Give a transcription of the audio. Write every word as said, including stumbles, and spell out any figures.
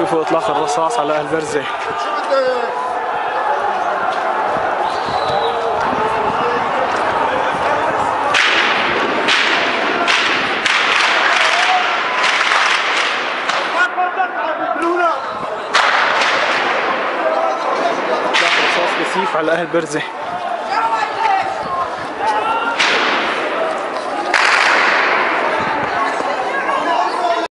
شوفوا اطلاق الرصاص على اهل برزة. اطلاق رصاص كثيف على اهل برزة.